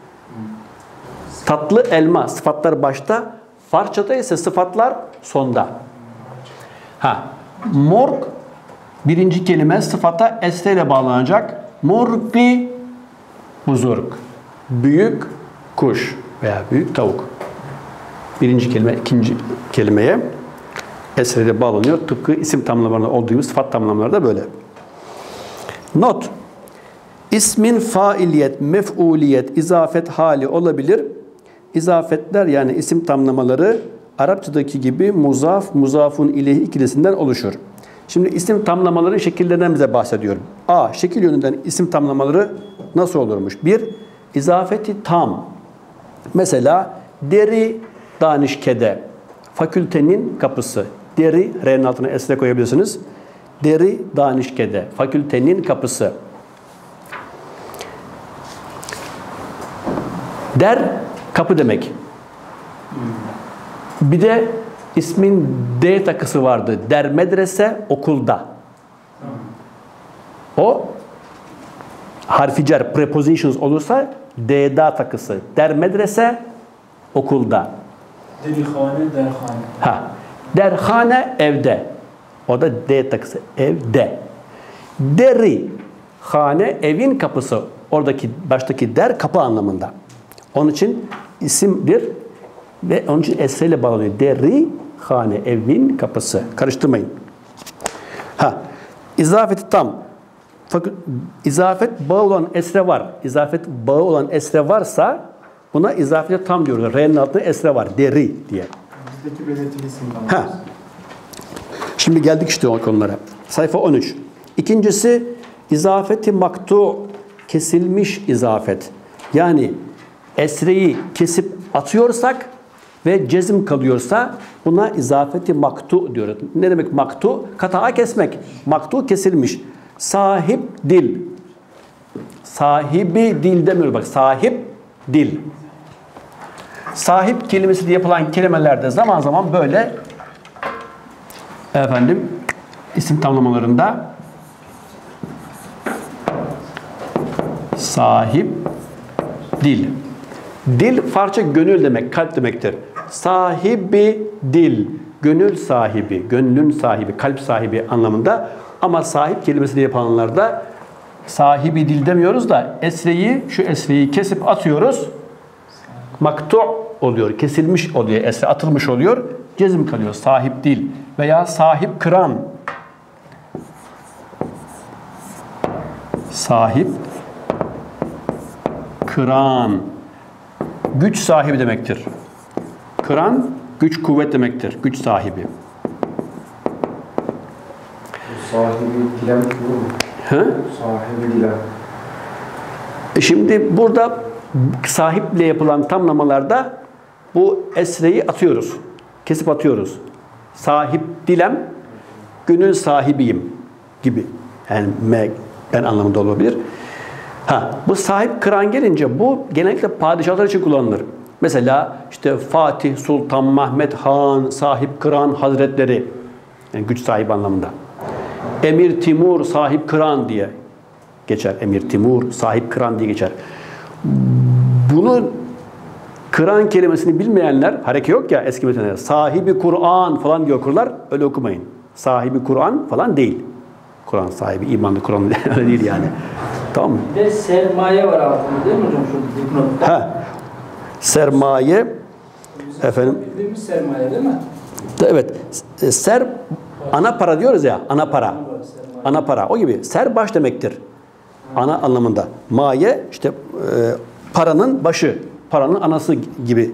tatlı elma sıfatlar başta, Farsça'da ise sıfatlar sonda. Ha, morg birinci kelime sıfata esre ile bağlanacak. Murgi buzurg. Büyük kuş veya büyük tavuk. Birinci kelime ikinci kelimeye esre ile bağlanıyor. Tıpkı isim tamlamalarında olduğu gibi sıfat tamlamalarda böyle. Not. İsmin failiyet, mef'uliyet, izafet hali olabilir. İzafetler yani isim tamlamaları Arapçadaki gibi muzaf, muzafun ileyhi ikilisinden oluşur. Şimdi isim tamlamaların şekillerinden bize bahsediyorum. A. Şekil yönünden isim tamlamaları nasıl olurmuş? Bir, izafeti tam. Mesela deri danişkede. Fakültenin kapısı. Deri, R'nin altına esre koyabilirsiniz. Deri danişkede. Fakültenin kapısı. Der, kapı demek. Bir de ismin D takısı vardı. Der medrese, okulda. O harfi cer, prepositions olursa D'da takısı. Der medrese, okulda. Delihane, derhane. Ha. Derhane, evde. O da D takısı. Evde. Deri, hane, evin kapısı. Oradaki baştaki der, kapı anlamında. Onun için isimdir ve onun için esre ile bağlanıyor. Deri, hane, evin kapısı. Karıştırmayın. Ha. İzafeti tam. Fakat izafet bağı olan esre var. İzafet bağı olan esre varsa buna izafete tam diyoruz. R'nin altında esre var. Deri diye. Bizdeki belirtili isim Ha. Şimdi geldik işte o konulara. Sayfa on üç. İkincisi izafeti maktu, kesilmiş izafet. Yani esreyi kesip atıyorsak ve cezim kalıyorsa buna izafeti maktu diyoruz. Ne demek maktu? Kata'a kesmek. Maktu kesilmiş. Sahip dil. Sahibi dil demiyor bak. Sahip dil. Sahip kelimesiyle yapılan kelimelerde zaman zaman böyle efendim isim tamlamalarında sahip dil. Dil parça gönül demek, kalp demektir. Sahibi dil, gönül sahibi, gönlün sahibi, kalp sahibi anlamında. Ama sahip kelimesiyle yapılanlarda sahibi dil demiyoruz da esreyi, şu esreyi kesip atıyoruz. Maktu oluyor, kesilmiş oluyor, esre atılmış oluyor. Cezim kalıyor, sahip dil. Veya sahip kıran. Sahip kıran. Güç sahibi demektir. Kıran, güç kuvvet demektir. Güç sahibi. Sahibi dilem bu mu? He? Sahibi dilem. E şimdi burada sahiple yapılan tamlamalarda bu esreyi atıyoruz. Kesip atıyoruz. Sahip dilem, gönül sahibiyim gibi. Yani me, ben anlamında olabilir. Ha, bu sahip kıran gelince bu genellikle padişahlar için kullanılır. Mesela işte Fatih Sultan Mehmet Han sahip kıran hazretleri, yani güç sahibi anlamında. Emir Timur sahip kıran diye geçer. Emir Timur sahip kıran diye geçer. Bunu kıran kelimesini bilmeyenler, hareke yok ya eski metinlerde, sahibi Kur'an falan diye okurlar. Öyle okumayın. Sahibi Kur'an falan değil. Kur'an sahibi, imanlı Kur'an öyle değil yani. Tamam mı? Bir de sermaye var altında değil mi hocam şu dipnotta? Ha. Sermaye efendim. Bildiğimiz sermaye değil mi? Evet. Ser ana para diyoruz ya, ana para. Ana para. O gibi. Ser baş demektir. Ana anlamında. Maye işte e, paranın başı, paranın anası gibi.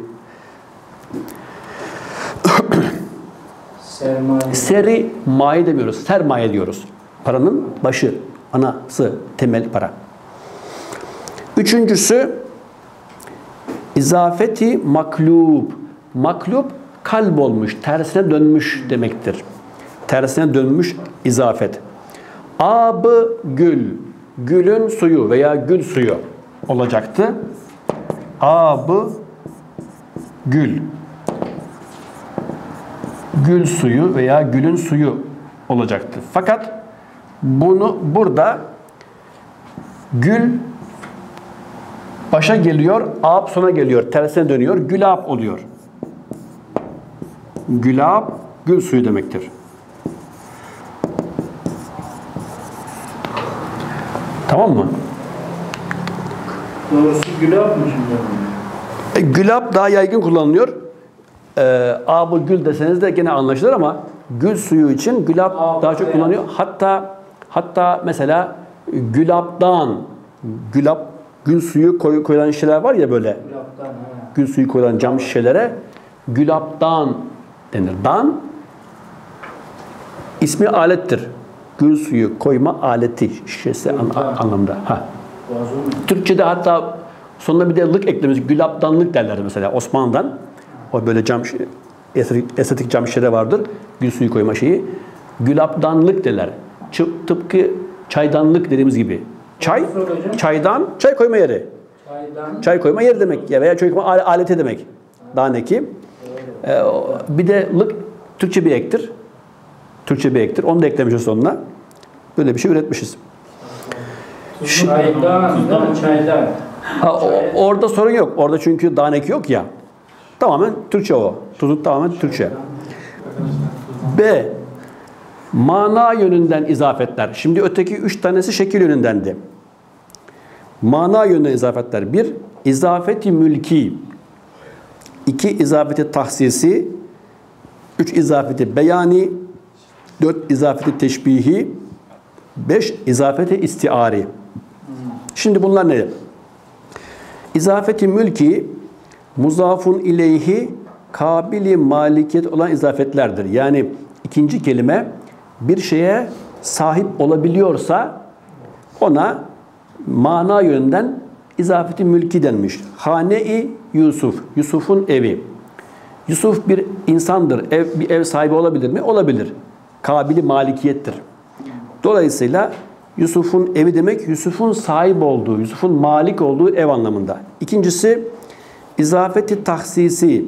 Sermaye. Seri maye demiyoruz. Sermaye diyoruz. Paranın başı, anası, temel para. Üçüncüsü izafeti maklub. Maklub kalp olmuş, tersine dönmüş demektir. Tersine dönmüş izafet. Ab-ı gül. Gülün suyu veya gül suyu olacaktı. Ab-ı gül. Gül suyu veya gülün suyu olacaktı. Fakat bunu burada gül başa geliyor, ab sona geliyor, tersine dönüyor, gülab oluyor. Gülab, gül suyu demektir. Tamam mı? Doğrusu gülab mı şimdi? E, gülab daha yaygın kullanılıyor. E, ab gül deseniz de gene anlaşılır ama gül suyu için gülab Ab, daha çok yani. kullanılıyor. Hatta hatta mesela gülabdan, gülab gül suyu koy, koyulan şişeler var ya böyle. Gülaptan ha. Gül suyu koyulan cam şişelere gülaptan denir. Dan ismi alettir. Gül suyu koyma aleti şişesi an, anlamda. Ha. Türkçe'de hatta sonuna bir de lık eklemiş. Gülaptanlık derler mesela Osmanlı'dan. O böyle cam estetik, estetik cam şişede vardır. Gül suyu koyma şeyi. Gülaptanlık derler. Tıpkı çaydanlık dediğimiz gibi. Çay, çaydan, çay koyma yeri. Çaydan. Çay koyma yeri demek ya veya çay koyma aleti demek. Daha ne ki? Ee, bir de lık Türkçe bir ektir. Türkçe bir ektir. Onu da eklemişiz sonuna. Böyle bir şey üretmişiz. Çaydan, değil mi? Çaydan. Ha, o, orada sorun yok. Orada çünkü daha ne ki yok ya. Tamamen Türkçe o. Tuzu tamamen Türkçe. B. Mana yönünden izafetler. Şimdi öteki üç tanesi şekil yönündendi. Mana yönünden izafetler. Bir, izafeti mülki. İki, izafeti tahsisi. Üç, izafeti beyani. Dört, izafeti teşbihi. Beş, izafeti istiari. Şimdi bunlar ne? İzafeti mülki, muzafun ileyhi, kabili malikiyet olan izafetlerdir. Yani ikinci kelime bir şeye sahip olabiliyorsa ona mana yönünden izafeti mülki denmiş. Hane-i Yusuf, Yusuf'un evi. Yusuf bir insandır. Ev, bir ev sahibi olabilir mi? Olabilir. Kabili malikiyettir. Dolayısıyla Yusuf'un evi demek Yusuf'un sahip olduğu, Yusuf'un malik olduğu ev anlamında. İkincisi izafeti tahsisi.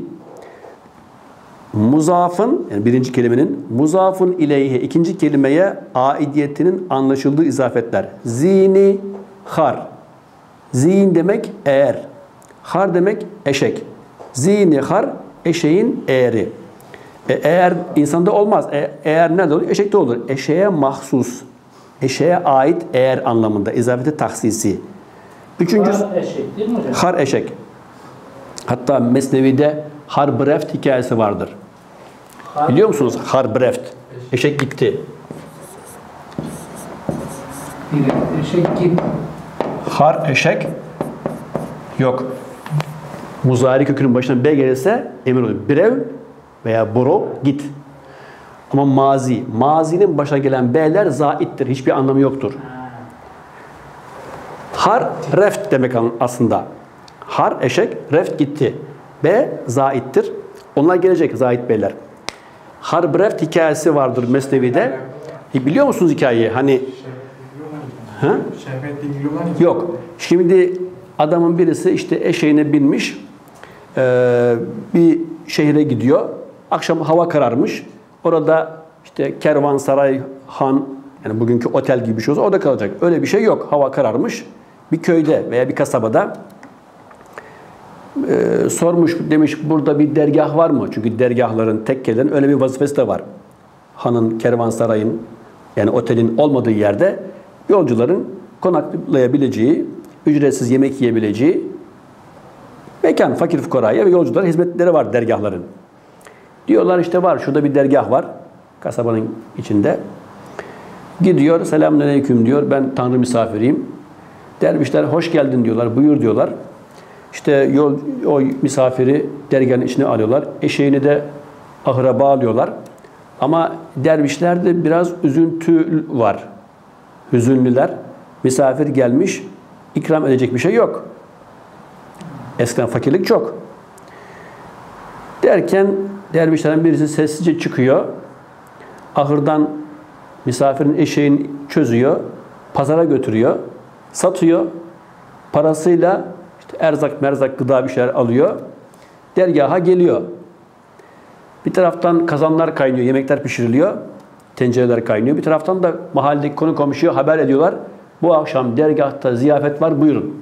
Muzafın, yani birinci kelimenin muzafın ileyhi ikinci kelimeye aidiyetinin anlaşıldığı izafetler. Zini har. Zin demek eğer. Har demek eşek. Zini har eşeğin eğeri. E, eğer insanda olmaz. E, eğer nerede olur? Eşekte olur. Eşeğe mahsus. Eşeğe ait eğer anlamında. İzafeti tahsisi. Üçüncüsü Har eşek değil mi hocam? har eşek. Hatta Mesnevi'de harbreft hikayesi vardır. Har, Biliyor musunuz? Harbreft. Eşek gitti. Eşek kim? Har eşek yok. Muzari kökünün başına B gelirse emir olur. Brev veya boro git. Ama mazi. Mazinin başına gelen B'ler zaittir. Hiçbir anlamı yoktur. Har reft demek aslında. Har eşek, reft gitti. B zaittir. Onlar gelecek zait B'ler. Harbreft hikayesi vardır Mesnevi'de. E, biliyor musunuz hikayeyi? Hani ha? Yok. Şimdi adamın birisi işte eşeğine binmiş. Ee, bir şehre gidiyor. Akşam hava kararmış. Orada işte kervansaray, han, yani bugünkü otel gibi bir şey olsa orada kalacak. Öyle bir şey yok. Hava kararmış. Bir köyde veya bir kasabada e, sormuş, demiş burada bir dergah var mı? Çünkü dergahların, tekkelerin öyle bir vazifesi de var. Hanın, kervansarayın, yani otelin olmadığı yerde yolcuların konaklayabileceği, ücretsiz yemek yiyebileceği mekan, fakir fukaraya ve yolculara hizmetleri var dergahların. Diyorlar işte var, şurada bir dergah var kasabanın içinde. Gidiyor, selamünaleyküm diyor, ben Tanrı misafiriyim. Dervişler hoş geldin diyorlar, buyur diyorlar. İşte yol, o misafiri dergahın içine alıyorlar. Eşeğini de ahıra bağlıyorlar. Ama dervişlerde biraz üzüntü var. Hüzünlüler. Misafir gelmiş, ikram edecek bir şey yok. Eskiden fakirlik çok. Derken dervişlerin birisi sessizce çıkıyor. Ahırdan misafirin eşeğini çözüyor. Pazara götürüyor. Satıyor. Parasıyla işte erzak merzak gıda bir şeyler alıyor. Dergaha geliyor. Bir taraftan kazanlar kaynıyor, yemekler pişiriliyor. Tencereler kaynıyor. Bir taraftan da mahalledeki konu komşuya haber ediyorlar. Bu akşam dergahta ziyafet var, buyurun.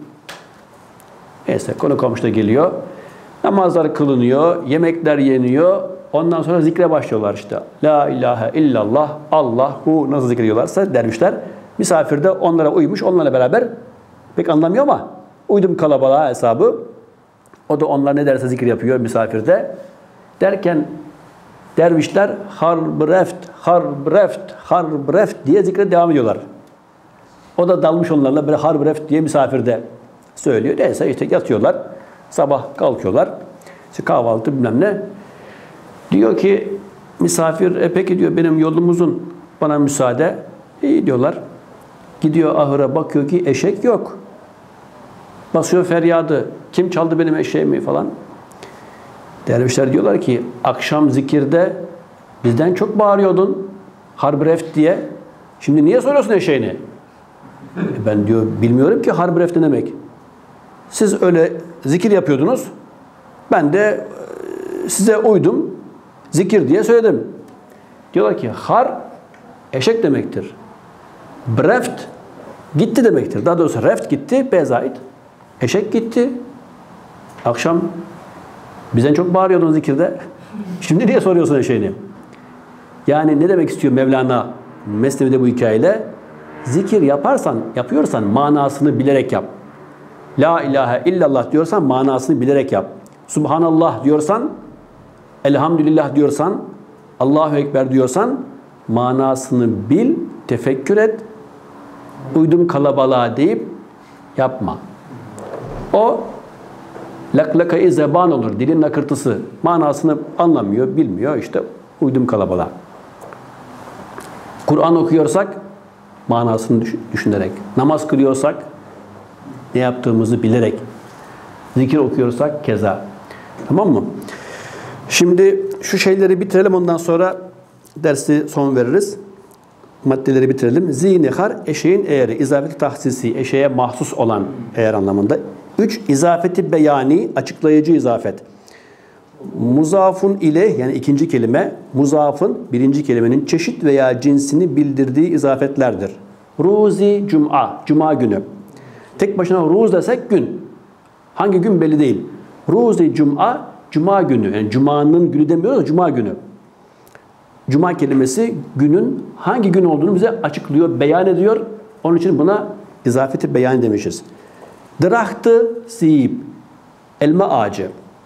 Neyse konu komşu da geliyor. Namazlar kılınıyor, yemekler yeniyor. Ondan sonra zikre başlıyorlar işte. La ilahe illallah, Allahu nasıl zikrediyorlarsa dervişler. Misafir de onlara uymuş, onlarla beraber pek anlamıyor ama uydum kalabalığa hesabı. O da onlar ne derse zikir yapıyor misafirde. Derken dervişler harbreft, harbreft, harbreft diye zikre devam ediyorlar. O da dalmış onlarla böyle harbreft diye misafirde söylüyor. Neyse işte yatıyorlar. Sabah kalkıyorlar. İşte kahvaltı bilmem ne. Diyor ki misafir e peki diyor benim yolum uzun. Bana müsaade. İyi diyorlar. Gidiyor ahıra bakıyor ki eşek yok. Basıyor feryadı. Kim çaldı benim eşeğimi falan. Dervişler diyorlar ki akşam zikirde bizden çok bağırıyordun. Harbreft diye. Şimdi niye soruyorsun eşeğini? E ben diyor bilmiyorum ki harbreft ne demek. Siz öyle zikir yapıyordunuz. Ben de size uydum. Zikir diye söyledim. Diyorlar ki har eşek demektir. Breft gitti demektir. Daha doğrusu reft gitti, bezait. Eşek gitti. Akşam bizden çok bağırıyordun zikirde. Şimdi niye soruyorsun eşeğini? Yani ne demek istiyor Mevlana Mesnevi'de bu hikayeyle? Zikir yaparsan, yapıyorsan manasını bilerek yap. La ilahe illallah diyorsan manasını bilerek yap. Subhanallah diyorsan, elhamdülillah diyorsan, Allahu Ekber diyorsan manasını bil, tefekkür et. Uydum kalabalığa deyip yapma. O laklakayı zeban olur, dilin nakırtısı. Manasını anlamıyor, bilmiyor. İşte uydum kalabalığa. Kur'an okuyorsak manasını düşünerek, namaz kılıyorsak ne yaptığımızı bilerek, zikir okuyorsak keza. Tamam mı? Şimdi şu şeyleri bitirelim, ondan sonra dersi son veririz. maddeleri bitirelim. Zinihar eşeğin eğeri. İzafeti tahsisi eşeğe mahsus olan eğer anlamında. üç. İzafeti beyani açıklayıcı izafet. Muzafun ile yani ikinci kelime muzafın birinci kelimenin çeşit veya cinsini bildirdiği izafetlerdir. Ruzi cuma, cuma günü. Tek başına ruz desek gün. Hangi gün belli değil. Ruzi cuma, cuma günü. Yani cumanın günü demiyoruz da cuma günü. Cuma kelimesi günün hangi gün olduğunu bize açıklıyor, beyan ediyor. Onun için buna izafeti beyan demişiz. Drahtı siyip, elma ağacı.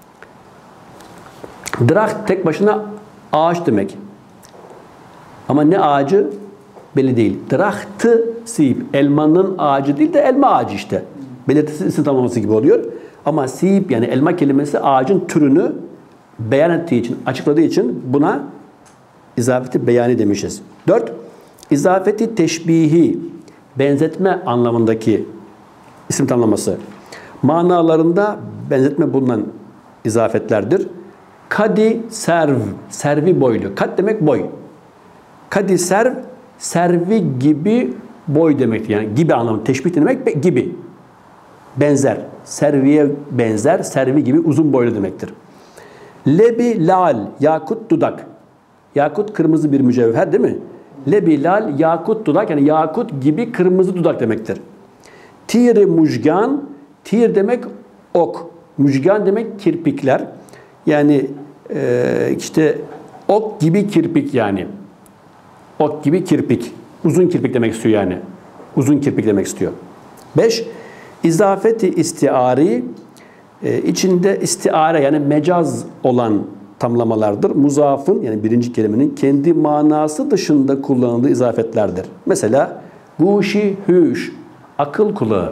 Draht tek başına ağaç demek. Ama ne ağacı belli değil. Drahtı siyip, elmanın ağacı değil de elma ağacı işte. Belirtisi isim tamlaması gibi oluyor. Ama siyip yani elma kelimesi ağacın türünü beyan ettiği için, açıkladığı için buna izafeti beyani demişiz. dört. İzafeti teşbihi, benzetme anlamındaki isim tamlaması. Manalarında benzetme bulunan izafetlerdir. Kadi serv, servi boylu. Kad demek boy. Kadi serv, servi gibi boy demektir. Yani gibi anlamı. Teşbih demek gibi. Benzer. Serviye benzer, servi gibi uzun boylu demektir. Lebi lal, yakut dudak. Yakut kırmızı bir mücevher değil mi? Lebi lal, yakut dudak yani yakut gibi kırmızı dudak demektir. Tir-i mujgan, tir demek ok. Mujgan demek kirpikler. Yani e, işte ok gibi kirpik yani. Ok gibi kirpik. Uzun kirpik demek istiyor yani. Uzun kirpik demek istiyor. beş. İzafeti istiari, e, içinde istiare yani mecaz olan tamlamalardır. Muzafın yani birinci kelimenin kendi manası dışında kullanıldığı izafetlerdir. Mesela guşi hüş, akıl kulağı.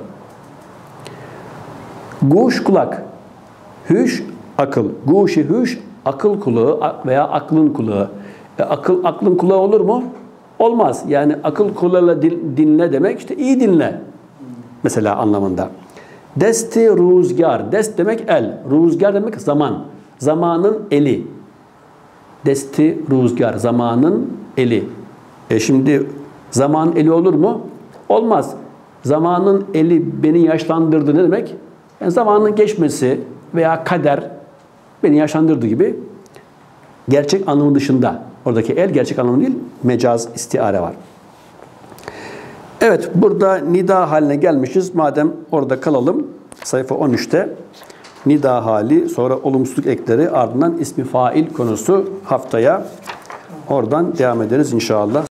Guş kulak, hüş akıl. Guşi hüş akıl kulağı veya aklın kulağı. E, akıl aklın kulağı olur mu? Olmaz. Yani akıl kulağıyla dinle demek işte iyi dinle. Mesela anlamında. Desti ruzgar. Dest demek el. Ruzgar demek zaman. Zamanın eli. Desti ruzgar. Zamanın eli. E şimdi zamanın eli olur mu? Olmaz. Zamanın eli beni yaşlandırdı ne demek? Yani zamanın geçmesi veya kader beni yaşlandırdı gibi gerçek anlamı dışında. Oradaki el gerçek anlamı değil, mecaz, istiare var. Evet, burada nida haline gelmişiz. Madem orada kalalım, sayfa on üçte nida hali, sonra olumsuzluk ekleri, ardından ismi fail konusu haftaya oradan devam ederiz inşallah.